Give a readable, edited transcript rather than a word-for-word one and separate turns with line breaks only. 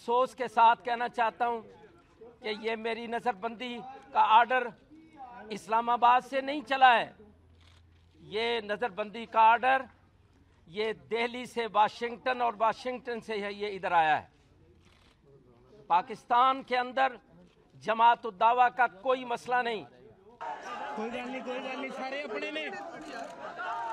अफसोस के साथ कहना चाहता हूं कि ये मेरी नज़रबंदी का आर्डर इस्लामाबाद से नहीं चला है। ये नज़रबंदी का आर्डर ये दिल्ली से वाशिंगटन और वाशिंगटन से ये इधर आया है। पाकिस्तान के अंदर जमात उद दावा का कोई मसला नहीं।
कोई गल नहीं, सारे अपने ने।